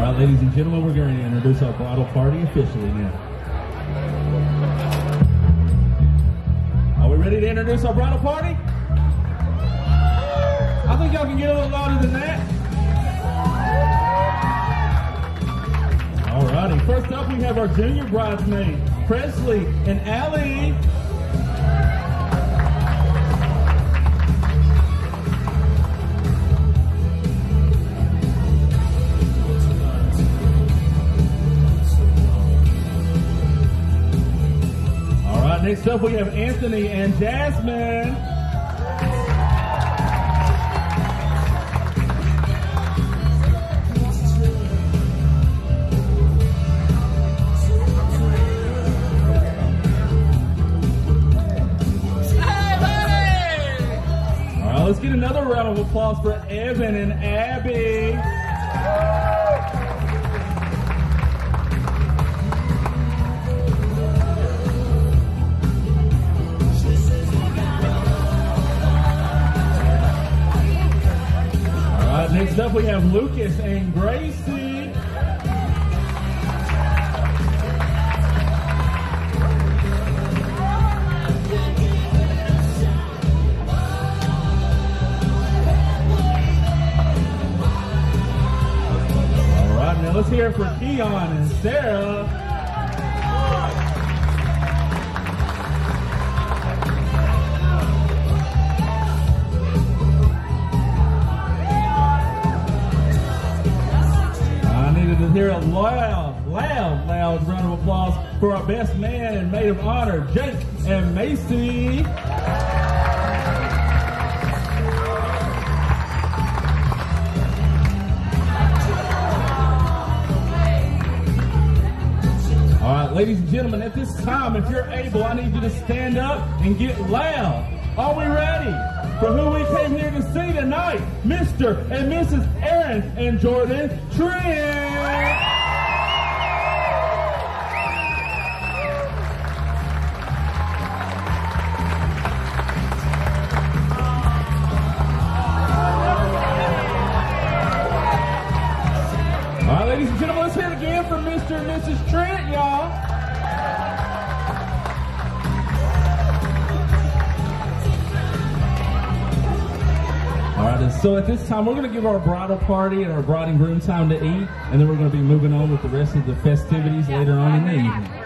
right, ladies and gentlemen, we're going to introduce our bridal party officially now. Are we ready to introduce our bridal party? I think y'all can get a little louder than that. All righty, first up we have our junior bridesmaids, Presley and Allie. Next up, we have Anthony and Jasmine. All right, let's get another round of applause for Evan and Abby. Next up, we have Lucas and Gracie. All right, now let's hear it for Keon and Sarah. Hear a loud round of applause for our best man and maid of honor, Jake and Macy. All right, ladies and gentlemen, at this time, if you're able, I need you to stand up and get loud. Are we ready for who we came here to see tonight? Mr. and Mrs. Aaron and Jordan Trent. All right, ladies and gentlemen, let's hear it again for Mr. and Mrs. Trent, y'all. So at this time, we're going to give our bridal party and our bride and groom time to eat, and then we're going to be moving on with the rest of the festivities later on in the evening.